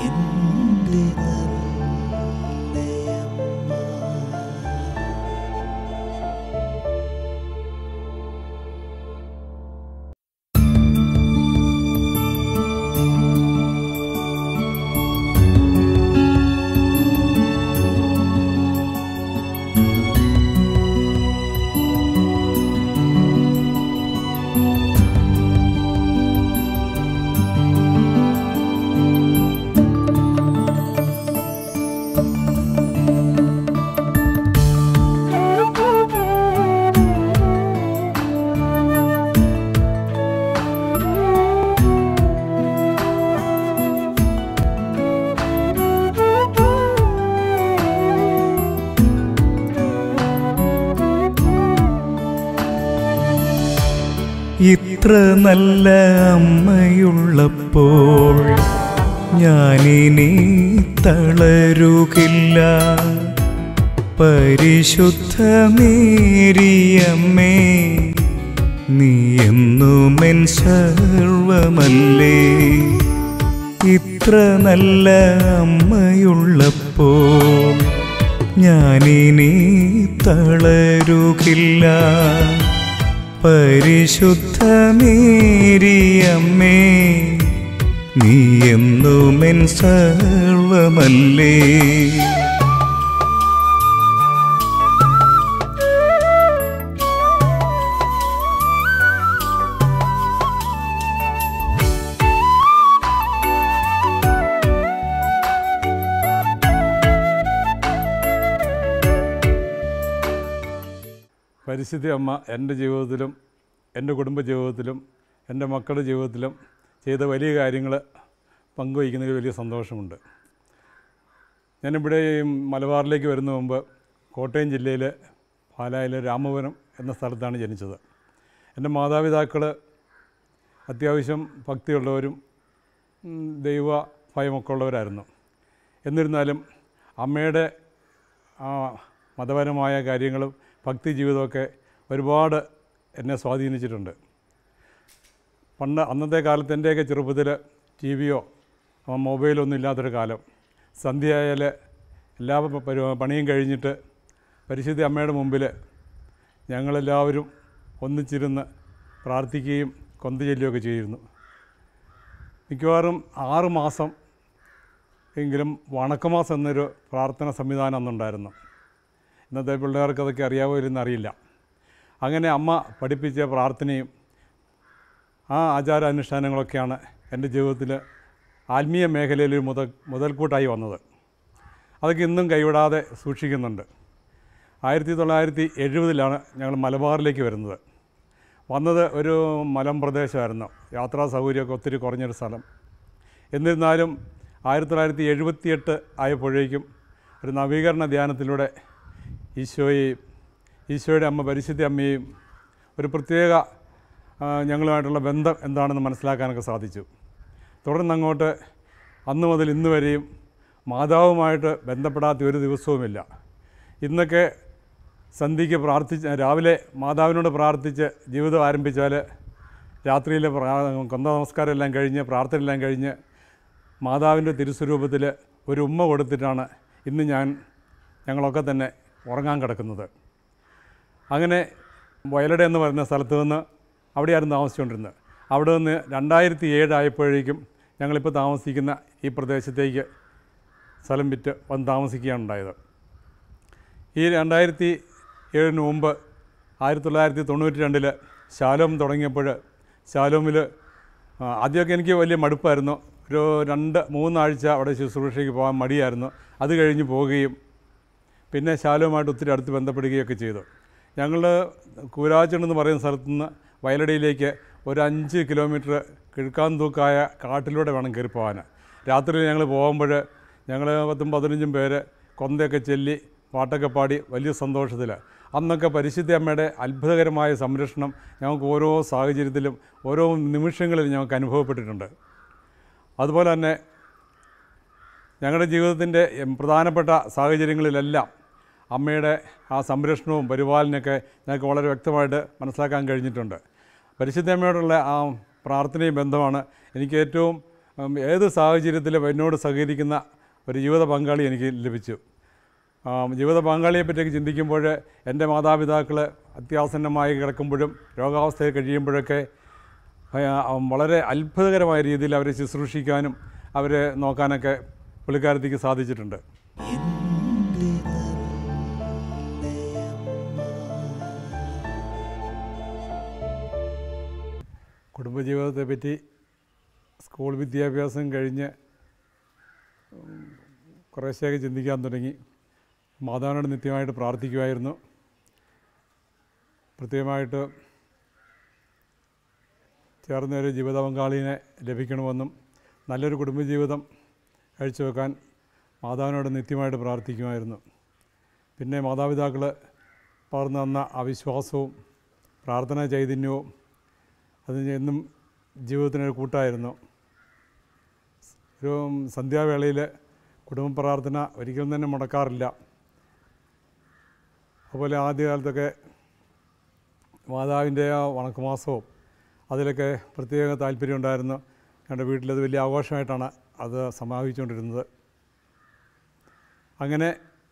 എൻ്റെ ഇത്ര നല്ല അമ്മയുള്ളപ്പോൾ ഞാനിനി തളരുകില്ല. പരിശുദ്ധ മേരിയമ്മേ, നീ എന്നുമെൻ സർവമല്ലേ. ഇത്ര നല്ല അമ്മയുള്ളപ്പോൾ ഞാനിനി തളരുകില്ല. പരിശുദ്ധ മേരിയമ്മേ, നീ എന്നുമെൻ സർവമല്ലേ. പരിശുദ്ധ അമ്മ എൻ്റെ ജീവിതത്തിലും എൻ്റെ കുടുംബജീവിതത്തിലും എൻ്റെ മക്കളുടെ ജീവിതത്തിലും ചെയ്ത വലിയ കാര്യങ്ങൾ പങ്കുവയ്ക്കുന്നതിൽ വലിയ സന്തോഷമുണ്ട്. ഞാനിവിടെ മലബാറിലേക്ക് വരുന്ന മുമ്പ് കോട്ടയം ജില്ലയിൽ പാലായിലെ രാമപുരം എന്ന സ്ഥലത്താണ് ജനിച്ചത്. എൻ്റെ മാതാപിതാക്കൾ അത്യാവശ്യം ഭക്തിയുള്ളവരും ദൈവ ഭയമൊക്കെ ഉള്ളവരായിരുന്നു. എന്നിരുന്നാലും അമ്മയുടെ മതപരമായ കാര്യങ്ങളും ഭക്തി ജീവിതമൊക്കെ ഒരുപാട് എന്നെ സ്വാധീനിച്ചിട്ടുണ്ട്. അന്നത്തെ കാലത്ത് എൻ്റെയൊക്കെ ചെറുപ്പത്തിൽ ടി വിയോ മൊബൈലോ ഒന്നും ഇല്ലാത്തൊരു കാലം. സന്ധ്യയായാൽ എല്ലാ പണിയും കഴിഞ്ഞിട്ട് പരിശുദ്ധ അമ്മയുടെ മുമ്പിൽ ഞങ്ങളെല്ലാവരും ഒന്നിച്ചിരുന്ന് പ്രാർത്ഥിക്കുകയും കൊന്ത ചൊല്ലുകയൊക്കെ ചെയ്തിരുന്നു. മിക്കവാറും 6 മാസം എങ്കിലും വണക്കമാസം എന്നൊരു പ്രാർത്ഥന സംവിധാനം അന്നുണ്ടായിരുന്നു. ഇന്നത്തെ പിള്ളേർക്ക് അതൊക്കെ അറിയാമോ ഇല്ലെന്ന് അറിയില്ല. അങ്ങനെ അമ്മ പഠിപ്പിച്ച പ്രാർത്ഥനയും ആ ആചാരാനുഷ്ഠാനങ്ങളൊക്കെയാണ് എൻ്റെ ജീവിതത്തിൽ ആത്മീയ മേഖലയിൽ ഒരു മുതൽക്കൂട്ടായി വന്നത്. അതൊക്കെ ഇന്നും കൈവിടാതെ സൂക്ഷിക്കുന്നുണ്ട്. 1970 ഞങ്ങൾ മലബാറിലേക്ക് വരുന്നത്. വന്നത് ഒരു മലമ്പ്രദേശമായിരുന്നു, യാത്രാ സൗകര്യമൊക്കെ ഒത്തിരി കുറഞ്ഞൊരു സ്ഥലം. എന്നിരുന്നാലും 1978 ആയപ്പോഴേക്കും ഒരു നവീകരണ ധ്യാനത്തിലൂടെ ഈശോയുടെ അമ്മ പരിശുദ്ധ അമ്മയെയും ഒരു പ്രത്യേക ഞങ്ങളുമായിട്ടുള്ള ബന്ധം എന്താണെന്ന് മനസ്സിലാക്കാനൊക്കെ സാധിച്ചു. തുടർന്നങ്ങോട്ട് അന്ന് മുതൽ ഇന്ന് വരെയും മാതാവുമായിട്ട് ബന്ധപ്പെടാത്ത ഒരു ദിവസവുമില്ല. ഇന്നൊക്കെ സന്ധ്യയ്ക്ക് രാവിലെ മാതാവിനോട് പ്രാർത്ഥിച്ച് ജീവിതം ആരംഭിച്ചാൽ രാത്രിയിലെ കൊന്ത നമസ്കാരം എല്ലാം കഴിഞ്ഞ് പ്രാർത്ഥനയെല്ലാം കഴിഞ്ഞ് മാതാവിൻ്റെ തിരുസ്വരൂപത്തിൽ ഒരു ഉമ്മ കൊടുത്തിട്ടാണ് ഇന്ന് ഞങ്ങളൊക്കെ തന്നെ ഉറങ്ങാൻ കിടക്കുന്നത്. അങ്ങനെ വയലട എന്ന് പറയുന്ന സ്ഥലത്ത് നിന്ന് അവിടെയായിരുന്നു താമസിച്ചുകൊണ്ടിരുന്നത്. അവിടെ നിന്ന് 2007 ആയപ്പോഴേക്കും ഞങ്ങളിപ്പോൾ താമസിക്കുന്ന ഈ പ്രദേശത്തേക്ക് സ്ഥലം വിറ്റ് വന്ന് താമസിക്കുകയാണ് ഉണ്ടായത്. ഈ 2007 മുമ്പ് 1992 ശാലോം തുടങ്ങിയപ്പോൾ ശാലോമിൽ ആദ്യമൊക്കെ എനിക്ക് വലിയ മടുപ്പായിരുന്നു. ഒരു 2-3 ആഴ്ച അവിടെ ശുശ്രൂഷയ്ക്ക് പോകാൻ മടിയായിരുന്നു. അത് കഴിഞ്ഞ് പോവുകയും പിന്നെ ശാലോമായിട്ട് ഒത്തിരി അടുത്ത് ബന്ധപ്പെടുകയൊക്കെ ചെയ്തു. ഞങ്ങൾ കൂരാച്ചെന്ന് പറയുന്ന സ്ഥലത്തു നിന്ന് വയലടയിലേക്ക് ഒരു 5 കിലോമീറ്റർ കിഴക്കാന്തൂക്കായ കാട്ടിലൂടെ വേണം കയറി പോകാൻ. രാത്രി ഞങ്ങൾ പോകുമ്പോൾ ഞങ്ങൾ 10-15 പേര് കൊന്തയൊക്കെ ചൊല്ലി പാട്ടൊക്കെ പാടി വലിയ സന്തോഷത്തിൽ. അന്നൊക്കെ പരിശുദ്ധ അമ്മയുടെ അത്ഭുതകരമായ സംരക്ഷണം ഞങ്ങൾക്ക് ഓരോ സാഹചര്യത്തിലും ഓരോ നിമിഷങ്ങളിലും ഞങ്ങൾക്ക് അനുഭവപ്പെട്ടിട്ടുണ്ട്. അതുപോലെ തന്നെ ഞങ്ങളുടെ ജീവിതത്തിൻ്റെ പ്രധാനപ്പെട്ട സാഹചര്യങ്ങളിലെല്ലാം അമ്മയുടെ ആ സംരക്ഷണവും പരിപാലനയൊക്കെ ഞങ്ങൾക്ക് വളരെ വ്യക്തമായിട്ട് മനസ്സിലാക്കാൻ കഴിഞ്ഞിട്ടുണ്ട്. പരിശുദ്ധ അമ്മയോടുള്ള ആ പ്രാർത്ഥനയും ബന്ധമാണ് എനിക്ക് ഏറ്റവും ഏത് സാഹചര്യത്തിലും എന്നോട് സഹകരിക്കുന്ന ഒരു ജീവിത പങ്കാളി എനിക്ക് ലഭിച്ചു. ജീവിത പങ്കാളിയെപ്പറ്റിയൊക്കെ ചിന്തിക്കുമ്പോൾ എൻ്റെ മാതാപിതാക്കൾ അത്യാസന്നമായി കിടക്കുമ്പോഴും രോഗാവസ്ഥയിൽ കഴിയുമ്പോഴൊക്കെ വളരെ അത്ഭുതകരമായ രീതിയിൽ അവരെ ശുശ്രൂഷിക്കാനും അവരെ നോക്കാനൊക്കെ പുള്ളിക്കാരത്തിക്ക് സാധിച്ചിട്ടുണ്ട്. കുടുംബജീവിതത്തെപ്പറ്റി സ്കൂൾ വിദ്യാഭ്യാസം കഴിഞ്ഞ് കുറേശ്ശെയൊക്കെ ചിന്തിക്കാൻ തുടങ്ങി. മാതാവിനോട് നിത്യമായിട്ട് പ്രാർത്ഥിക്കുമായിരുന്നു. പ്രത്യേകമായിട്ട് ചേർന്നൊരു ജീവിത പങ്കാളിയെ ലഭിക്കണമെന്നും നല്ലൊരു കുടുംബജീവിതം കാഴ്ചവെക്കാൻ മാതാവിനോട് നിത്യമായിട്ട് പ്രാർത്ഥിക്കുമായിരുന്നു. പിന്നെ മാതാപിതാക്കൾ പകർന്നു തന്ന അവിശ്വാസവും പ്രാർത്ഥനാ ചൈതന്യവും അത് എന്നും ജീവിതത്തിനൊരു കൂട്ടായിരുന്നു. ഒരു സന്ധ്യാവേളയിൽ കുടുംബ പ്രാർത്ഥന ഒരിക്കലും തന്നെ മുടക്കാറില്ല. അതുപോലെ ആദ്യകാലത്തൊക്കെ മാതാവിൻ്റെ ആ വണക്കമാസവും അതിലൊക്കെ പ്രത്യേക താല്പര്യമുണ്ടായിരുന്നു. ഞങ്ങളുടെ വീട്ടിലത് വലിയ ആഘോഷമായിട്ടാണ് അത് സമാപിച്ചുകൊണ്ടിരുന്നത്. അങ്ങനെ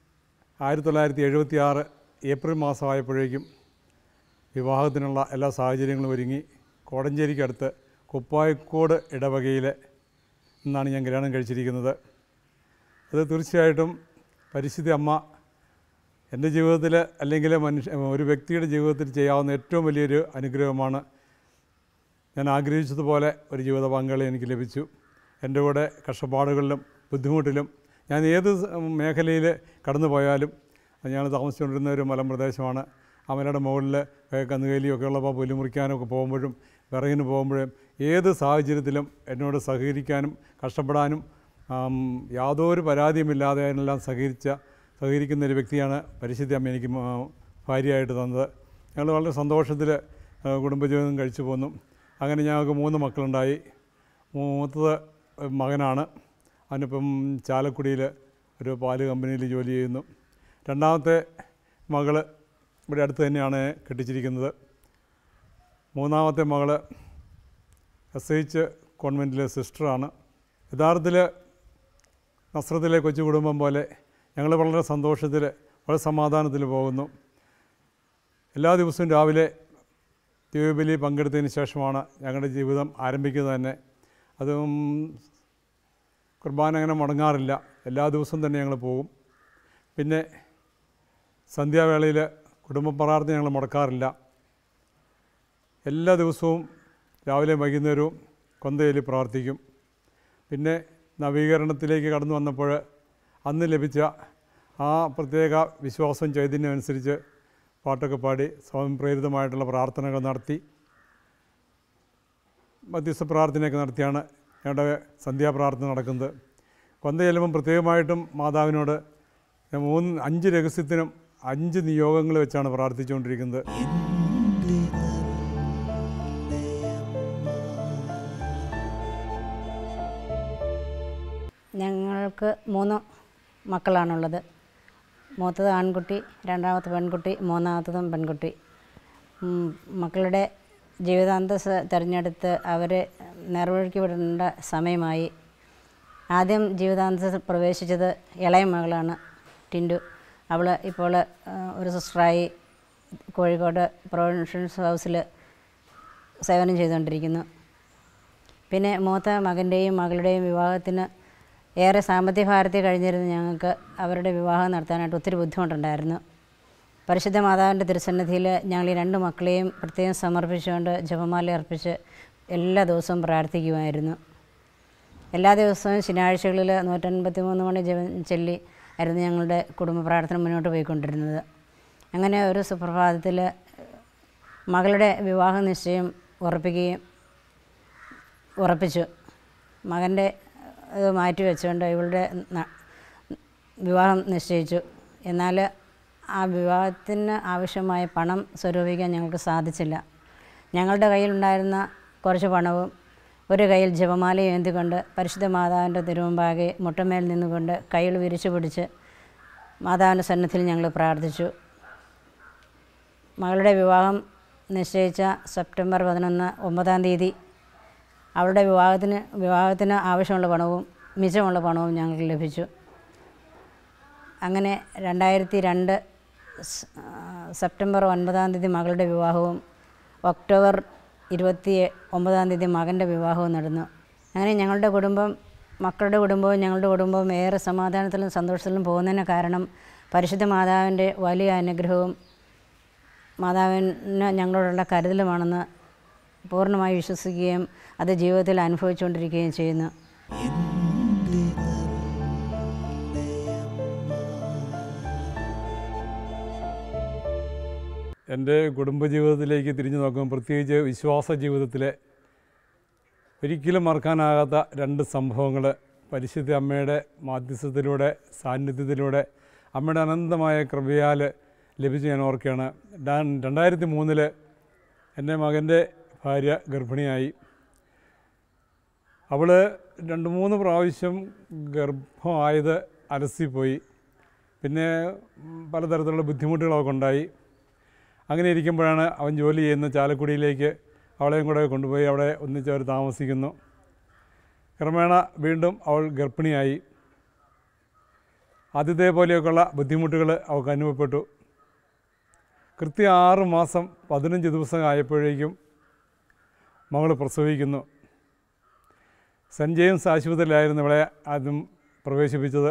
1976 ഏപ്രിൽ മാസമായപ്പോഴേക്കും വിവാഹത്തിനുള്ള എല്ലാ സാഹചര്യങ്ങളും ഒരുങ്ങി കോടഞ്ചേരിക്കടുത്ത് കുപ്പായക്കോട് ഇടവകയിൽ നിന്നാണ് ഞാൻ കല്യാണം കഴിച്ചിരിക്കുന്നത്. അത് തീർച്ചയായിട്ടും പരിശുദ്ധ അമ്മ എൻ്റെ ജീവിതത്തിൽ അല്ലെങ്കിൽ ഒരു വ്യക്തിയുടെ ജീവിതത്തിൽ ചെയ്യാവുന്ന ഏറ്റവും വലിയൊരു അനുഗ്രഹമാണ്. ഞാൻ ആഗ്രഹിച്ചതുപോലെ ഒരു ജീവിത പങ്കാളി എനിക്ക് ലഭിച്ചു. എൻ്റെ കൂടെ കഷ്ടപ്പാടുകളിലും ബുദ്ധിമുട്ടിലും ഞാൻ ഏത് മേഖലയിൽ കടന്നു പോയാലും, ഞങ്ങൾ താമസിച്ചുകൊണ്ടിരുന്ന ഒരു മലമ്പ്രദേശമാണ്. ആ മലയുടെ മുകളിൽ കന്നുകേലിയൊക്കെ ഉള്ളപ്പോൾ പുല്ല് മുറിക്കാനൊക്കെ പോകുമ്പോഴും വിറകിന് പോകുമ്പോഴും ഏത് സാഹചര്യത്തിലും എന്നോട് സഹകരിക്കാനും കഷ്ടപ്പെടാനും യാതൊരു പരാതിയുമില്ലാതെ അതിനെല്ലാം സഹകരിക്കുന്ന ഒരു വ്യക്തിയാണ് പരിശുദ്ധ അമ്മ എനിക്ക് ഭാര്യയായിട്ട് തന്നത്. ഞങ്ങൾ വളരെ സന്തോഷത്തിൽ കുടുംബജീവിതം കഴിച്ചു പോന്നു. അങ്ങനെ ഞങ്ങൾക്ക് 3 മക്കളുണ്ടായി. മൂത്തത് മകനാണ്. അവനിപ്പം ചാലക്കുടിയിൽ ഒരു പാല് കമ്പനിയിൽ ജോലി ചെയ്യുന്നു. രണ്ടാമത്തെ മകൾ ഇവിടെ അടുത്ത് തന്നെയാണ് കെട്ടിച്ചിരിക്കുന്നത്. മൂന്നാമത്തെ മകൾ SH കോൺവെൻറ്റിലെ സിസ്റ്ററാണ്. യഥാർത്ഥത്തിൽ നസ്രത്തിലെ കൊച്ചു കുടുംബം പോലെ ഞങ്ങൾ വളരെ സന്തോഷത്തിൽ വളരെ സമാധാനത്തിൽ പോകുന്നു. എല്ലാ ദിവസവും രാവിലെ ദിവ്യബലി പങ്കെടുത്തതിന് ശേഷമാണ് ഞങ്ങളുടെ ജീവിതം ആരംഭിക്കുന്നത് തന്നെ. അതും കുർബാന അങ്ങനെ മുടങ്ങാറില്ല. എല്ലാ ദിവസവും തന്നെ ഞങ്ങൾ പോകും. പിന്നെ സന്ധ്യാവേളയിൽ കുടുംബ പ്രാർത്ഥന ഞങ്ങൾ മുടക്കാറില്ല. എല്ലാ ദിവസവും രാവിലെ വൈകുന്നേരവും കൊന്തയിൽ പ്രാർത്ഥിക്കും. പിന്നെ നവീകരണത്തിലേക്ക് കടന്നു വന്നപ്പോൾ അന്ന് ലഭിച്ച ആ പ്രത്യേക വിശ്വാസം ചൈതന്യം അനുസരിച്ച് പാട്ടൊക്കെ പാടി സ്വയം പ്രേരിതമായിട്ടുള്ള പ്രാർത്ഥനകൾ നടത്തി മധ്യസ്ഥ പ്രാർത്ഥനയൊക്കെ നടത്തിയാണ് ഞങ്ങളുടെ സന്ധ്യാപ്രാർത്ഥന നടക്കുന്നത്. കൊന്ത ചെല്ലുമ്പം പ്രത്യേകമായിട്ടും മാതാവിനോട് 5 രഹസ്യത്തിനും 5 നിയോഗങ്ങൾ വെച്ചാണ് പ്രാർത്ഥിച്ചുകൊണ്ടിരിക്കുന്നത്. ഞങ്ങൾക്ക് 3 മക്കളാണുള്ളത്. മൂത്തത് ആൺകുട്ടി, രണ്ടാമത്തെ പെൺകുട്ടി, മൂന്നാമത്തതും പെൺകുട്ടി. മക്കളുടെ ജീവിതാന്തസ് തിരഞ്ഞെടുത്ത് അവരെ നേർവഴിക്ക് വിടേണ്ട സമയമായി. ആദ്യം ജീവിതാന്തസ് പ്രവേശിച്ചത് ഇളയ മകളാണ്, ടിൻഡു. അവൾ ഇപ്പോൾ ഒരു സിസ്റ്ററായി കോഴിക്കോട് പ്രൊവിൻഷ്യൽസ് ഹൗസിൽ സേവനം ചെയ്തുകൊണ്ടിരിക്കുന്നു. പിന്നെ മൂത്ത മകൻ്റെയും മകളുടെയും വിവാഹത്തിന് ഏറെ സാമ്പത്തിക ഭാരത്തിൽ കഴിഞ്ഞിരുന്ന ഞങ്ങൾക്ക് അവരുടെ വിവാഹം നടത്താനായിട്ട് ഒത്തിരി ബുദ്ധിമുട്ടുണ്ടായിരുന്നു. പരിശുദ്ധ മാതാവിൻ്റെ തിരുസന്നിധിയിൽ ഞങ്ങൾ ഈ 2 മക്കളെയും പ്രത്യേകം സമർപ്പിച്ചുകൊണ്ട് ജപമാല അർപ്പിച്ച് എല്ലാ ദിവസവും പ്രാർത്ഥിക്കുമായിരുന്നു. എല്ലാ ദിവസവും ശനിയാഴ്ചകളിൽ 153 മണി ജപം ചൊല്ലി ആയിരുന്നു ഞങ്ങളുടെ കുടുംബ പ്രാർത്ഥന മുന്നോട്ട് പോയിക്കൊണ്ടിരുന്നത്. അങ്ങനെ ഒരു സുപ്രഭാതത്തിൽ മകളുടെ വിവാഹ നിശ്ചയം ഉറപ്പിച്ചു. മകൻ്റെ ഇത് മാറ്റി വെച്ചുകൊണ്ട് ഇവളുടെ വിവാഹം നിശ്ചയിച്ചു. എന്നാൽ ആ വിവാഹത്തിന് ആവശ്യമായ പണം സ്വരൂപിക്കാൻ ഞങ്ങൾക്ക് സാധിച്ചില്ല. ഞങ്ങളുടെ കയ്യിലുണ്ടായിരുന്ന കുറച്ച് പണവും ഒരു കയ്യിൽ ജപമാലയും ഏന്തിക്കൊണ്ട് പരിശുദ്ധ മാതാവിൻ്റെ തിരുമുമ്പാകെ മുട്ടമേൽ നിന്നുകൊണ്ട് കൈകൾ വിരിച്ചു പിടിച്ച് മാതാവിൻ്റെ സന്നിധിയിൽ ഞങ്ങൾ പ്രാർത്ഥിച്ചു. മകളുടെ വിവാഹം നിശ്ചയിച്ച സെപ്റ്റംബർ 11 9-ാം തീയതി അവളുടെ വിവാഹത്തിന് ആവശ്യമുള്ള പണവും മിച്ചമുള്ള പണവും ഞങ്ങൾക്ക് ലഭിച്ചു. അങ്ങനെ 2002 സെപ്റ്റംബർ 9 മകളുടെ വിവാഹവും ഒക്ടോബർ 29 മകൻ്റെ വിവാഹവും നടന്നു. അങ്ങനെ ഞങ്ങളുടെ കുടുംബം, മക്കളുടെ കുടുംബവും ഞങ്ങളുടെ കുടുംബവും ഏറെ സമാധാനത്തിലും സന്തോഷത്തിലും പോകുന്നതിന് കാരണം പരിശുദ്ധ മാതാവിൻ്റെ വലിയ അനുഗ്രഹവും മാതാവിന് ഞങ്ങളോടുള്ള കരുതലുമാണെന്ന് പൂർണ്ണമായി വിശ്വസിക്കുകയും അത് ജീവിതത്തിൽ അനുഭവിച്ചുകൊണ്ടിരിക്കുകയും ചെയ്യുന്നു. എൻ്റെ കുടുംബജീവിതത്തിലേക്ക് തിരിഞ്ഞു നോക്കുമ്പോൾ, പ്രത്യേകിച്ച് വിശ്വാസ ജീവിതത്തിലെ ഒരിക്കലും മറക്കാനാകാത്ത 2 സംഭവങ്ങൾ പരിശുദ്ധ അമ്മയുടെ മാധ്യസ്ഥത്തിലൂടെ, സാന്നിധ്യത്തിലൂടെ, അമ്മയുടെ അനന്തമായ കൃപയാൽ ലഭിച്ച് ഞാൻ ഓർക്കുകയാണ്. 2003 എൻ്റെ മകൻ്റെ ഭാര്യ ഗർഭിണിയായി. അവൾ 2-3 പ്രാവശ്യം ഗർഭമായത് അലസിപ്പോയി. പിന്നെ പലതരത്തിലുള്ള ബുദ്ധിമുട്ടുകളൊക്കെ ഉണ്ടായി. അങ്ങനെ ഇരിക്കുമ്പോഴാണ് അവൻ ജോലി ചെയ്യുന്ന ചാലക്കുടിയിലേക്ക് അവളെയും കൂടെ കൊണ്ടുപോയി അവിടെ ഒന്നിച്ച് അവർ താമസിക്കുന്നു. ക്രമേണ വീണ്ടും അവൾ ഗർഭിണിയായി. ആദ്യത്തെ പോലെയൊക്കെയുള്ള ബുദ്ധിമുട്ടുകൾ അവൾക്ക് അനുഭവപ്പെട്ടു. കൃത്യം 6 മാസം 15 ദിവസം ആയപ്പോഴേക്കും മകൾ പ്രസവിക്കുന്നു. സെൻറ്റ് ജെയിംസ് ആശുപത്രിയിലായിരുന്നു ഇവളെ ആദ്യം പ്രവേശിപ്പിച്ചത്.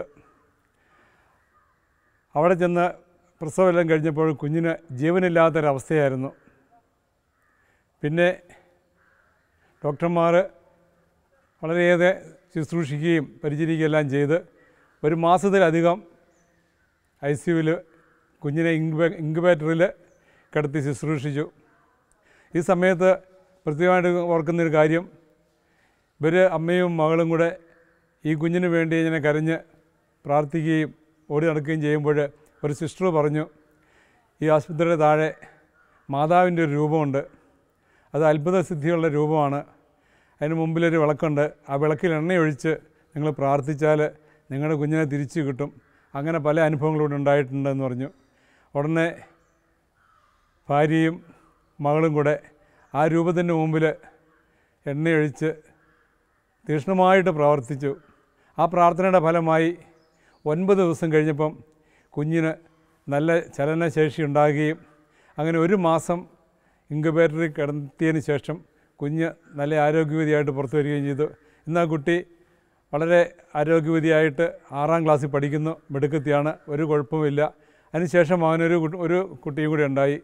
അവിടെ ചെന്ന് പ്രസവമെല്ലാം കഴിഞ്ഞപ്പോൾ കുഞ്ഞിന് ജീവനില്ലാത്തൊരവസ്ഥയായിരുന്നു. പിന്നെ ഡോക്ടർമാർ വളരെയേറെ ശുശ്രൂഷിക്കുകയും പരിചരിക്കുകയെല്ലാം ചെയ്ത് 1 മാസത്തിലധികം ICUവിൽ കുഞ്ഞിനെ ഇൻക്യുബേറ്ററിൽ കിടത്തി ശുശ്രൂഷിച്ചു. ഈ സമയത്ത് പ്രത്യേകമായിട്ട് ഓർക്കുന്നൊരു കാര്യം, ഇവർ അമ്മയും മകളും കൂടെ ഈ കുഞ്ഞിന് വേണ്ടി ഇങ്ങനെ കരഞ്ഞ് പ്രാർത്ഥിക്കുകയും ഓടി നടക്കുകയും ചെയ്യുമ്പോൾ ഒരു സിസ്റ്റർ പറഞ്ഞു, ഈ ആശുപത്രിയുടെ താഴെ മാതാവിൻ്റെ ഒരു രൂപമുണ്ട്, അത് അത്ഭുത സിദ്ധിയുള്ള രൂപമാണ്, അതിന് മുമ്പിലൊരു വിളക്കുണ്ട്, ആ വിളക്കിൽ എണ്ണയൊഴിച്ച് നിങ്ങൾ പ്രാർത്ഥിച്ചാൽ നിങ്ങളുടെ കുഞ്ഞിനെ തിരിച്ചു കിട്ടും. അങ്ങനെ പല അനുഭവങ്ങളിലൂടെ ഉണ്ടായിട്ടുണ്ടെന്ന് പറഞ്ഞു. ഉടനെ ഭാര്യയും മകളും കൂടെ ആ രൂപത്തിൻ്റെ മുമ്പിൽ എണ്ണയൊഴിച്ച് തീക്ഷ്ണമായിട്ട് പ്രാർത്ഥിച്ചു. ആ പ്രാർത്ഥനയുടെ ഫലമായി 9 ദിവസം കഴിഞ്ഞപ്പം കുഞ്ഞിന് നല്ല ചലനശേഷി ഉണ്ടാകുകയും അങ്ങനെ 1 മാസം ഇൻക്യുബേറ്ററിൽ കിടത്തിയതിന് ശേഷം കുഞ്ഞ് നല്ല ആരോഗ്യവതിയായിട്ട് പുറത്തു വരികയും ചെയ്തു. ഇന്ന് ആ കുട്ടി വളരെ ആരോഗ്യവതിയായിട്ട് 6ാം ക്ലാസ്സിൽ പഠിക്കുന്നു, മിടുക്കത്തിയാണ്, ഒരു കുഴപ്പമില്ല. അതിനുശേഷം അവനൊരു കുട്ടിയും കൂടി ഉണ്ടായി.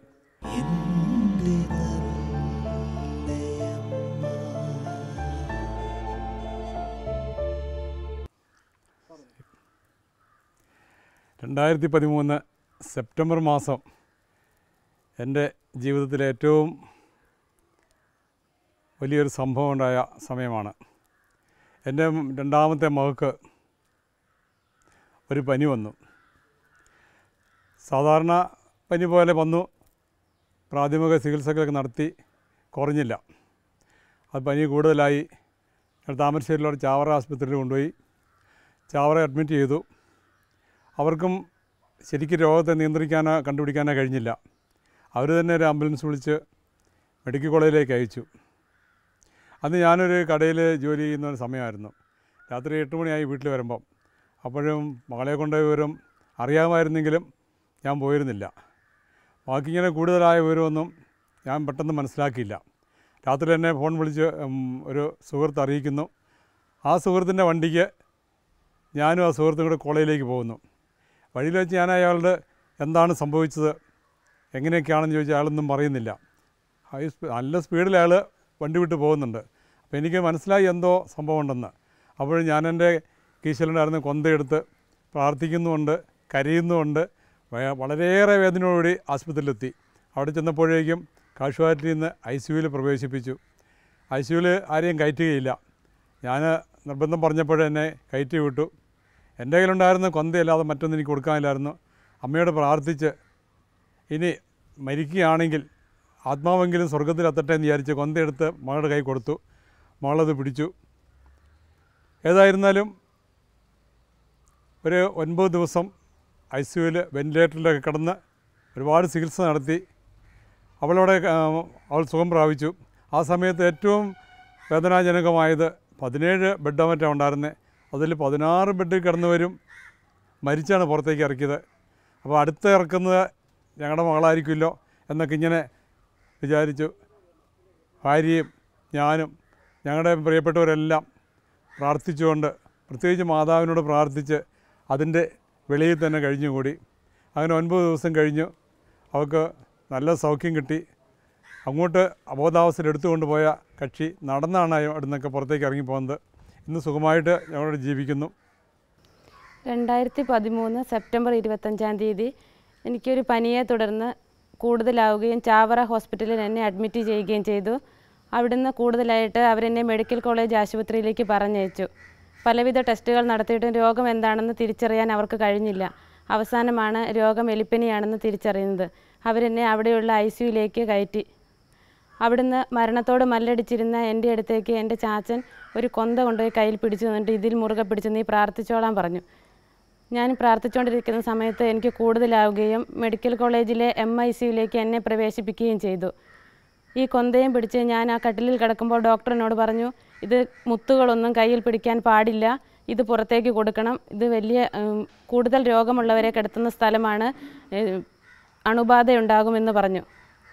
സെപ്റ്റംബർ മാസം എൻ്റെ ജീവിതത്തിലെ ഏറ്റവും വലിയൊരു സംഭവം ഉണ്ടായ സമയമാണ്. എൻ്റെ 2ാമത്തെ മകൾക്ക് ഒരു പനി വന്നു. സാധാരണ പനി പോലെ വന്നു. പ്രാഥമിക ചികിത്സകളൊക്കെ നടത്തി, കുറഞ്ഞില്ല. അത് പനി കൂടുതലായി. താമരശ്ശേരിയിലുള്ള ചാവറ ആശുപത്രിയിൽ കൊണ്ടുപോയി. ചാവറ അഡ്മിറ്റ് ചെയ്തു. അവർക്കും ശരിക്കും രോഗത്തെ കണ്ടുപിടിക്കാനോ കഴിഞ്ഞില്ല. അവർ തന്നെ ഒരു ആംബുലൻസ് വിളിച്ച് മെഡിക്കൽ കോളേജിലേക്ക് അയച്ചു. അന്ന് ഞാനൊരു കടയിൽ ജോലി ചെയ്യുന്ന ഒരു സമയമായിരുന്നു. രാത്രി 8 മണിയായി വീട്ടിൽ വരുമ്പം. അപ്പോഴും മകളെ കൊണ്ടുപോയ വിവരം അറിയാമായിരുന്നെങ്കിലും ഞാൻ പോയിരുന്നില്ല. ബാക്കിങ്ങനെ കൂടുതലായ വിവരമൊന്നും ഞാൻ പെട്ടെന്ന് മനസ്സിലാക്കിയില്ല. രാത്രി തന്നെ ഫോൺ വിളിച്ച് ഒരു സുഹൃത്ത് അറിയിക്കുന്നു. ആ സുഹൃത്തിൻ്റെ വണ്ടിക്ക് ഞാനും ആ സുഹൃത്തും കൂടെ കോളേജിലേക്ക് പോകുന്നു. വഴിയിൽ വെച്ച് ഞാൻ അയാളുടെ എന്താണ് സംഭവിച്ചത്, എങ്ങനെയൊക്കെയാണെന്ന് ചോദിച്ചാൽ അയാളൊന്നും പറയുന്നില്ല. നല്ല സ്പീഡിൽ അയാൾ വണ്ടി വിട്ട് പോകുന്നുണ്ട്. അപ്പോൾ എനിക്ക് മനസ്സിലായി എന്തോ സംഭവം ഉണ്ടെന്ന്. അപ്പോൾ ഞാൻ എൻ്റെ കീശലുണ്ടായിരുന്ന കൊന്തയെടുത്ത് പ്രാർത്ഥിക്കുന്നുമുണ്ട്, കരയുന്നുമുണ്ട്. വളരെയേറെ വേദനയോടുകൂടി ആശുപത്രിയിലെത്തി. അവിടെ ചെന്നപ്പോഴേക്കും കാഷ്വാലിറ്റിയിൽ നിന്ന് ICUവിൽ പ്രവേശിപ്പിച്ചു. ICUവിൽ ആരെയും കയറ്റുകയില്ല. ഞാൻ നിർബന്ധം പറഞ്ഞപ്പോൾ എന്നെ കയറ്റി വിട്ടു. എൻ്റെ കയ്യിലുണ്ടായിരുന്ന കൊന്തയല്ലാതെ മറ്റൊന്നും എനിക്ക് കൊടുക്കാനില്ലായിരുന്നു. അമ്മയോട് പ്രാർത്ഥിച്ച് ഇനി മരിക്കുകയാണെങ്കിൽ ആത്മാവെങ്കിലും സ്വർഗത്തിലെത്തട്ടെ എന്ന് വിചാരിച്ച് കൊന്തയെടുത്ത് മകളുടെ കൈ കൊടുത്തു. മകളത് പിടിച്ചു. ഏതായിരുന്നാലും ഒരു 9 ദിവസം ICUവിൽ വെന്റിലേറ്ററിലൊക്കെ കിടന്ന് ഒരുപാട് ചികിത്സ നടത്തി. അവൾ സുഖം പ്രാപിച്ചു. ആ സമയത്ത് ഏറ്റവും വേദനാജനകമായത് 17 ബെഡ് മറ്റാണ് ഉണ്ടായിരുന്നത്. അതിൽ 16 ബെഡിൽ കിടന്നവരും മരിച്ചാണ് പുറത്തേക്ക് ഇറക്കിയത്. അപ്പോൾ അടുത്ത് ഇറക്കുന്നത് ഞങ്ങളുടെ മകളായിരിക്കുമല്ലോ എന്നൊക്കെ ഇങ്ങനെ വിചാരിച്ചു. ഭാര്യയും ഞാനും ഞങ്ങളുടെ പ്രിയപ്പെട്ടവരെല്ലാം പ്രാർത്ഥിച്ചുകൊണ്ട്, പ്രത്യേകിച്ച് മാതാവിനോട് പ്രാർത്ഥിച്ച് അതിൻ്റെ വെളിയിൽ തന്നെ കഴിഞ്ഞുകൂടി. അങ്ങനെ 9 ദിവസം കഴിഞ്ഞു. അവൾക്ക് നല്ല സൗഖ്യം കിട്ടി. അങ്ങോട്ട് അബോധാവസ്ഥയിൽ എടുത്തുകൊണ്ട് പോയ കക്ഷി നടന്നാണ് അവിടെ നിന്നൊക്കെ പുറത്തേക്ക് ഇറങ്ങിപ്പോകുന്നത്. ഇന്ന് സുഖമായിട്ട് ഞങ്ങളോട് ജീവിക്കുന്നു. 2013 സെപ്റ്റംബർ 25-ാം തീയതി എനിക്കൊരു പനിയെ തുടർന്ന് കൂടുതലാവുകയും ചാവറ ഹോസ്പിറ്റലിൽ എന്നെ അഡ്മിറ്റ് ചെയ്യുകയും ചെയ്തു. അവിടുന്ന് കൂടുതലായിട്ട് അവരെന്നെ മെഡിക്കൽ കോളേജ് ആശുപത്രിയിലേക്ക് പറഞ്ഞയച്ചു. പലവിധ ടെസ്റ്റുകൾ നടത്തിയിട്ടും രോഗം എന്താണെന്ന് തിരിച്ചറിയാൻ അവർക്ക് കഴിഞ്ഞില്ല. അവസാനമാണ് രോഗം എലിപ്പനിയാണെന്ന് തിരിച്ചറിയുന്നത്. അവരെന്നെ അവിടെയുള്ള ICUയിലേക്ക് കയറ്റി. അവിടുന്ന് മരണത്തോട് മല്ലടിച്ചിരുന്ന എൻ്റെ അടുത്തേക്ക് എൻ്റെ ചാച്ചൻ ഒരു കൊന്ത കൊണ്ടുപോയി കയ്യിൽ പിടിച്ചു തന്നിട്ട് ഇതിൽ മുറുകെ പിടിച്ച് നീ പ്രാർത്ഥിച്ചോളാൻ പറഞ്ഞു. ഞാൻ പ്രാർത്ഥിച്ചുകൊണ്ടിരിക്കുന്ന സമയത്ത് എനിക്ക് കൂടുതലാവുകയും മെഡിക്കൽ കോളേജിലെ MICUയിലേക്ക് എന്നെ പ്രവേശിപ്പിക്കുകയും ചെയ്തു. ഈ കൊന്തയും പിടിച്ച് ഞാൻ ആ കട്ടിലിൽ കിടക്കുമ്പോൾ ഡോക്ടറിനോട് പറഞ്ഞു, ഇത് മുത്തുകളൊന്നും കയ്യിൽ പിടിക്കാൻ പാടില്ല, ഇത് പുറത്തേക്ക് കൊടുക്കണം, ഇത് വലിയ കൂടുതൽ രോഗമുള്ളവരെ കിടത്തുന്ന സ്ഥലമാണ്, അണുബാധയുണ്ടാകുമെന്ന് പറഞ്ഞു.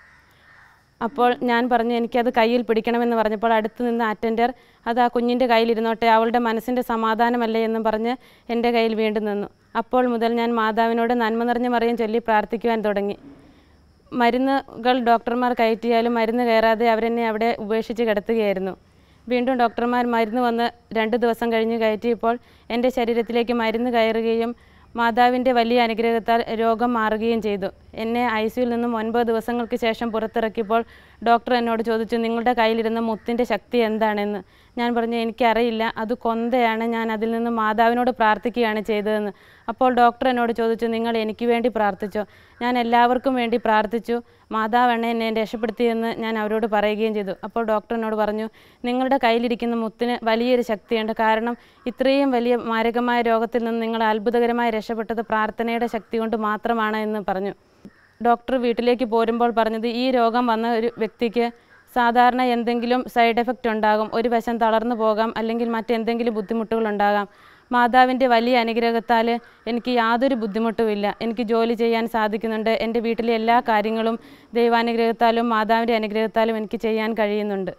അപ്പോൾ ഞാൻ പറഞ്ഞു എനിക്കത് കയ്യിൽ പിടിക്കണമെന്ന് പറഞ്ഞപ്പോൾ അടുത്ത് നിന്ന് അറ്റൻഡർ അത് ആ കുഞ്ഞിൻ്റെ കയ്യിലിരുന്നോട്ടെ, അവളുടെ മനസ്സിൻ്റെ സമാധാനമല്ലേ എന്നും പറഞ്ഞ് എൻ്റെ കയ്യിൽ വീണ്ടും നിന്നു. അപ്പോൾ മുതൽ ഞാൻ മാതാവിനോട് നന്മ നിറഞ്ഞ മറിയം ചൊല്ലി പ്രാർത്ഥിക്കുവാൻ തുടങ്ങി. മരുന്നുകൾ ഡോക്ടർമാർ കയറ്റിയാലും മരുന്ന് കയറാതെ അവരെന്നെ അവിടെ ഉപേക്ഷിച്ച് കിടത്തുകയായിരുന്നു. വീണ്ടും ഡോക്ടർമാർ മരുന്ന് വന്ന് 2 ദിവസം കഴിഞ്ഞ് കയറ്റിയപ്പോൾ എൻ്റെ ശരീരത്തിലേക്ക് മരുന്ന് കയറുകയും മാതാവിൻ്റെ വലിയ അനുഗ്രഹത്താൽ രോഗം മാറുകയും ചെയ്തു. എന്നെ ICUയിൽ നിന്നും 9 ദിവസങ്ങൾക്ക് ശേഷം പുറത്തിറക്കിയപ്പോൾ ഡോക്ടർ എന്നോട് ചോദിച്ചു, നിങ്ങളുടെ കയ്യിലിരുന്ന മുത്തിൻ്റെ ശക്തി എന്താണെന്ന്. ഞാൻ പറഞ്ഞു എനിക്കറിയില്ല, അത് കൊന്തയാണ്, ഞാൻ അതിൽ നിന്ന് മാതാവിനോട് പ്രാർത്ഥിക്കുകയാണ് ചെയ്തതെന്ന്. അപ്പോൾ ഡോക്ടർ എന്നോട് ചോദിച്ചു, നിങ്ങൾ എനിക്ക് വേണ്ടി പ്രാർത്ഥിച്ചോ? ഞാൻ എല്ലാവർക്കും വേണ്ടി പ്രാർത്ഥിച്ചു. മാതാവാണ് എന്നെ രക്ഷപ്പെടുത്തിയെന്ന് ഞാൻ അവരോട് പറയുകയും ചെയ്തു. അപ്പോൾ ഡോക്ടർ എന്നോട് പറഞ്ഞു, നിങ്ങളുടെ കയ്യിലിരിക്കുന്ന മുത്തിന് വലിയൊരു ശക്തിയുണ്ട്, കാരണം ഇത്രയും വലിയ മാരകമായ രോഗത്തിൽ നിന്ന് നിങ്ങൾ അത്ഭുതകരമായി രക്ഷപ്പെട്ടത് പ്രാർത്ഥനയുടെ ശക്തി കൊണ്ട് മാത്രമാണ് എന്ന് പറഞ്ഞു. ഡോക്ടർ വീട്ടിലേക്ക് പോരുമ്പോൾ പറഞ്ഞത്, ഈ രോഗം വന്ന ഒരു വ്യക്തിക്ക് സാധാരണ എന്തെങ്കിലും സൈഡ് എഫക്റ്റ് ഉണ്ടാകും, ഒരു വശം തളർന്നു പോകാം, അല്ലെങ്കിൽ മറ്റെന്തെങ്കിലും ബുദ്ധിമുട്ടുകളുണ്ടാകാം. മാതാവിൻ്റെ വലിയ അനുഗ്രഹത്താൽ എനിക്ക് യാതൊരു ബുദ്ധിമുട്ടുമില്ല, എനിക്ക് ജോലി ചെയ്യാൻ സാധിക്കുന്നുണ്ട്, എൻ്റെ വീട്ടിലെ എല്ലാ കാര്യങ്ങളും ദൈവാനുഗ്രഹത്താലും മാതാവിൻ്റെ അനുഗ്രഹത്താലും എനിക്ക് ചെയ്യാൻ കഴിയുന്നുണ്ട്.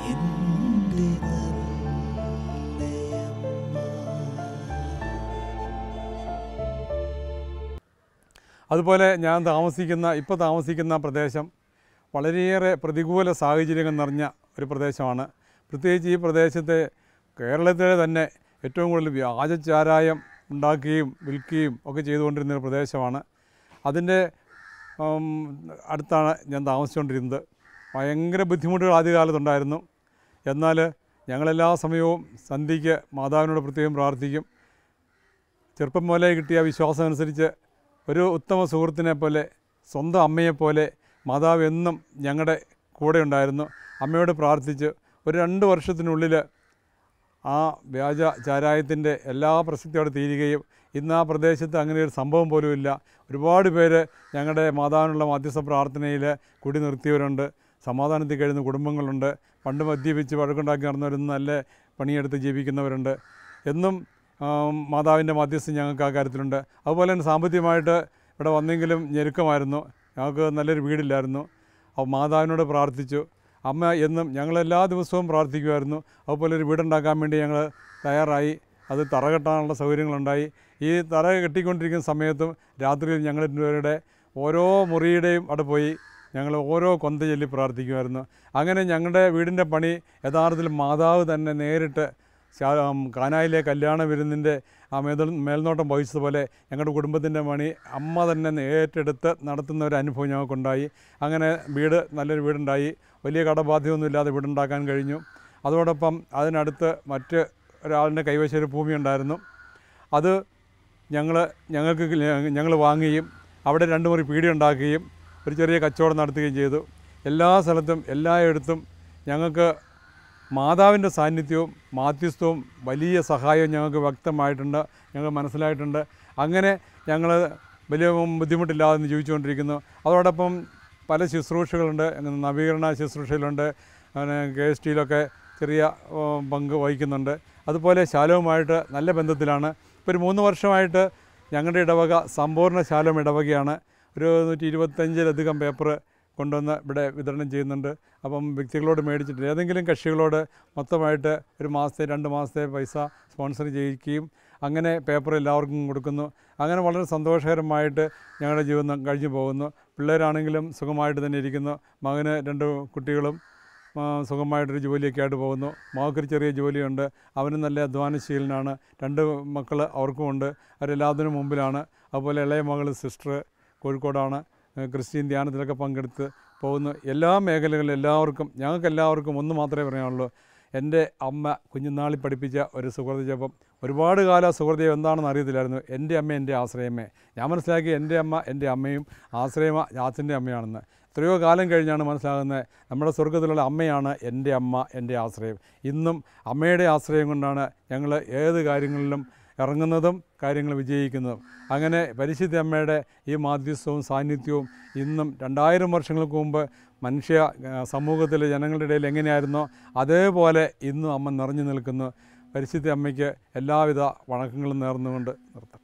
അതുപോലെ ഞാൻ ഇപ്പോൾ താമസിക്കുന്ന പ്രദേശം വളരെയേറെ പ്രതികൂല സാഹചര്യങ്ങൾ നിറഞ്ഞ ഒരു പ്രദേശമാണ്. പ്രത്യേകിച്ച് ഈ പ്രദേശത്തെ കേരളത്തിലെ തന്നെ ഏറ്റവും കൂടുതൽ വ്യാജചാരായം ഉണ്ടാക്കുകയും വിൽക്കുകയും ഒക്കെ ചെയ്തുകൊണ്ടിരുന്ന ഒരു പ്രദേശമാണ്. അതിൻ്റെ അടുത്താണ് ഞാൻ താമസിച്ചുകൊണ്ടിരുന്നത്. ഭയങ്കര ബുദ്ധിമുട്ടുകൾ ആദ്യകാലത്തുണ്ടായിരുന്നു. എന്നാൽ ഞങ്ങളെല്ലാ സമയവും സന്ധ്യയ്ക്ക് മാതാവിനോട് പ്രത്യേകം പ്രാർത്ഥിക്കും. ചെറുപ്പം മുതലേ കിട്ടിയ വിശ്വാസം അനുസരിച്ച് ഒരു ഉത്തമ സുഹൃത്തിനെ പോലെ, സ്വന്തം അമ്മയെപ്പോലെ മാതാവ് എന്നും ഞങ്ങളുടെ കൂടെ ഉണ്ടായിരുന്നു. അമ്മയോട് പ്രാർത്ഥിച്ച് ഒരു 2 വർഷത്തിനുള്ളിൽ ആ വ്യാജ ചാരായത്തിൻ്റെ എല്ലാ പ്രസക്തിയോടെ തീരുകയും ഇന്ന് ആ പ്രദേശത്ത് അങ്ങനെ ഒരു സംഭവം പോലുമില്ല. ഒരുപാട് പേര് ഞങ്ങളുടെ മാതാവിനുള്ള മധ്യസ്ഥ പ്രാർത്ഥനയിൽ കൂടി നിർത്തിയവരുണ്ട്. സമാധാനത്തിൽ കഴിയുന്ന കുടുംബങ്ങളുണ്ട്. പണ്ട് മദ്യപിച്ച് വഴക്കുണ്ടാക്കി നടന്നവരൊന്നും നല്ല പണിയെടുത്ത് ജീവിക്കുന്നവരുണ്ട്. എന്നും മാതാവിൻ്റെ മധ്യസ്ഥം ഞങ്ങൾക്ക് ആ കാര്യത്തിലുണ്ട്. അതുപോലെ തന്നെ സാമ്പത്തികമായിട്ട് ഇവിടെ വന്നെങ്കിലും ഞെരുക്കമായിരുന്നു. ഞങ്ങൾക്ക് നല്ലൊരു വീടില്ലായിരുന്നു. അപ്പോൾ മാതാവിനോട് പ്രാർത്ഥിച്ചു. അമ്മ എന്നും ഞങ്ങളെല്ലാ ദിവസവും പ്രാർത്ഥിക്കുമായിരുന്നു. അതുപോലെ ഒരു വീടുണ്ടാക്കാൻ വേണ്ടി ഞങ്ങൾ തയ്യാറായി. അത് തറ കെട്ടാനുള്ള സൗകര്യങ്ങളുണ്ടായി. ഈ തറ കെട്ടിക്കൊണ്ടിരിക്കുന്ന സമയത്തും രാത്രിയിൽ ഞങ്ങളുടെ ഓരോ മുറിയുടെയും അവിടെ പോയി ഞങ്ങൾ ഓരോ കൊന്ത ചൊല്ലി പ്രാർത്ഥിക്കുമായിരുന്നു. അങ്ങനെ ഞങ്ങളുടെ വീടിൻ്റെ പണി യഥാർത്ഥത്തിൽ മാതാവ് തന്നെ നേരിട്ട് കാനായിലെ കല്യാണ വിരുന്നിൻ്റെ ആ മേൽനോട്ടം വഹിച്ചതുപോലെ ഞങ്ങളുടെ കുടുംബത്തിൻ്റെ പണി അമ്മ തന്നെ ഏറ്റെടുത്ത് നടത്തുന്ന ഒരു അനുഭവം ഞങ്ങൾക്കുണ്ടായി. അങ്ങനെ നല്ലൊരു വീടുണ്ടായി. വലിയ കടബാധ്യമൊന്നുമില്ലാതെ വീടുണ്ടാക്കാൻ കഴിഞ്ഞു. അതോടൊപ്പം അതിനടുത്ത് മറ്റ് ഒരാളിൻ്റെ കൈവശം ഒരു ഭൂമി ഉണ്ടായിരുന്നു. അത് ഞങ്ങൾ വാങ്ങുകയും അവിടെ 2 മുറി പീടി ഉണ്ടാക്കുകയും ഒരു ചെറിയ കച്ചവടം നടത്തുകയും ചെയ്തു. എല്ലാ സ്ഥലത്തും എല്ലായിടത്തും ഞങ്ങൾക്ക് മാതാവിൻ്റെ സാന്നിധ്യവും മാധ്യസ്ഥവും വലിയ സഹായവും ഞങ്ങൾക്ക് വ്യക്തമായിട്ടുണ്ട്, ഞങ്ങൾ മനസ്സിലായിട്ടുണ്ട്. അങ്ങനെ ഞങ്ങൾ വലിയ ബുദ്ധിമുട്ടില്ലാതെ ജീവിച്ചുകൊണ്ടിരിക്കുന്നു. അതോടൊപ്പം പല ശുശ്രൂഷകളുണ്ട്. നവീകരണ ശുശ്രൂഷയിലുണ്ട്. അങ്ങനെ KSTയിലൊക്കെ ചെറിയ പങ്ക് വഹിക്കുന്നുണ്ട്. അതുപോലെ ശാലോവുമായിട്ട് നല്ല ബന്ധത്തിലാണ്. ഇപ്പോൾ ഒരു 3 വർഷമായിട്ട് ഞങ്ങളുടെ ഇടവക സമ്പൂർണ്ണ ശാലോം ഇടവകയാണ്. ഒരു 125-ലധികം പേപ്പർ കൊണ്ടുവന്ന് ഇവിടെ വിതരണം ചെയ്യുന്നുണ്ട്. അപ്പം വ്യക്തികളോട് മേടിച്ചിട്ട് ഏതെങ്കിലും കക്ഷികളോട് മൊത്തമായിട്ട് ഒരു മാസത്തെ 2 മാസത്തെ പൈസ സ്പോൺസർ ചെയ്യിക്കുകയും അങ്ങനെ പേപ്പർ എല്ലാവർക്കും കൊടുക്കുന്നു. അങ്ങനെ വളരെ സന്തോഷകരമായിട്ട് ഞങ്ങളുടെ ജീവിതം കഴിഞ്ഞു പോകുന്നു. പിള്ളേരാണെങ്കിലും സുഖമായിട്ട് തന്നെ ഇരിക്കുന്നു. മകന് 2 കുട്ടികളും സുഖമായിട്ടൊരു ജോലിയൊക്കെ ആയിട്ട് പോകുന്നു. മകൾക്കൊരു ചെറിയ ജോലിയുണ്ട്. അവനും നല്ല അധ്വാനശീലനാണ്. 2 മക്കൾ അവർക്കുമുണ്ട്. അവരെല്ലാത്തിനും മുമ്പിലാണ്. അതുപോലെ ഇളയ മകൾ സിസ്റ്റർ കോഴിക്കോടാണ്. ക്രിസ്ത്യൻ ധ്യാനത്തിലൊക്കെ പങ്കെടുത്ത് പോകുന്നു. എല്ലാ മേഖലകളിലും ഞങ്ങൾക്കെല്ലാവർക്കും ഒന്ന് മാത്രമേ പറയാനുള്ളൂ. എൻ്റെ അമ്മ കുഞ്ഞുനാളിൽ പഠിപ്പിച്ച ഒരു സുഹൃത ജപം. ഒരുപാട് കാലം സുഹൃദയം എന്താണെന്ന് അറിയത്തില്ലായിരുന്നു. എൻ്റെ അമ്മ എൻ്റെ ആശ്രയമേ. ഞാൻ മനസ്സിലാക്കി എൻ്റെ അമ്മ എൻ്റെ അമ്മയും ആശ്രയമ ജാത്തിൻ്റെ അമ്മയാണെന്ന്. എത്രയോ കാലം കഴിഞ്ഞാണ് മനസ്സിലാകുന്നത് നമ്മുടെ സ്വർഗ്ഗത്തിലുള്ള അമ്മയാണ് എൻ്റെ അമ്മ എൻ്റെ ആശ്രയം. ഇന്നും അമ്മയുടെ ആശ്രയം കൊണ്ടാണ് ഞങ്ങൾ ഏത് കാര്യങ്ങളിലും ഇറങ്ങുന്നതും കാര്യങ്ങൾ വിജയിക്കുന്നതും. അങ്ങനെ പരിശുദ്ധ അമ്മയുടെ ഈ മാധ്യസ്ഥവും സാന്നിധ്യവും ഇന്നും 2000 വർഷങ്ങൾക്ക് മുമ്പ് മനുഷ്യ സമൂഹത്തിലെ ജനങ്ങളുടെ ഇടയിൽ എങ്ങനെയായിരുന്നോ അതേപോലെ ഇന്നും അമ്മ നിറഞ്ഞു നിൽക്കുന്നു. പരിശുദ്ധ അമ്മയ്ക്ക് എല്ലാവിധ വണക്കങ്ങളും നേർന്നുകൊണ്ട് നിർത്തട്ടെ.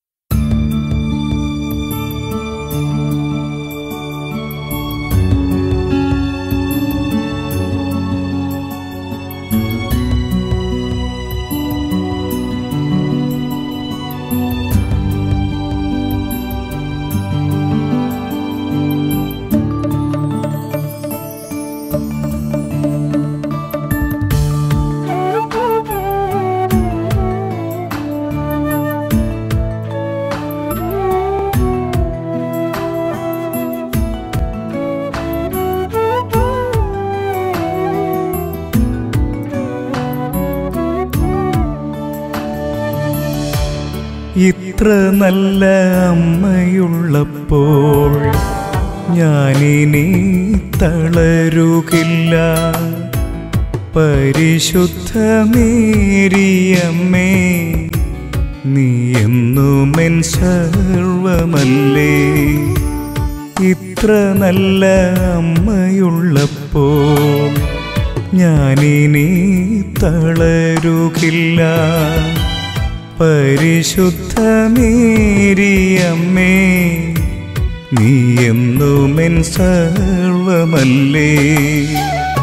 ഇത്ര നല്ല അമ്മയുള്ളപ്പോൾ ഞാനിനി തളരുകില്ല. പരിശുദ്ധ മേരിയമ്മേ, നീ എന്നുമെൻ സർവമല്ലേ. ഇത്ര നല്ല അമ്മയുള്ളപ്പോൾ ഞാനിനി തളരുകില്ല. പരിശുദ്ധ മേരിയമ്മേ, നീ എന്നുമെൻ സർവമല്ലേ.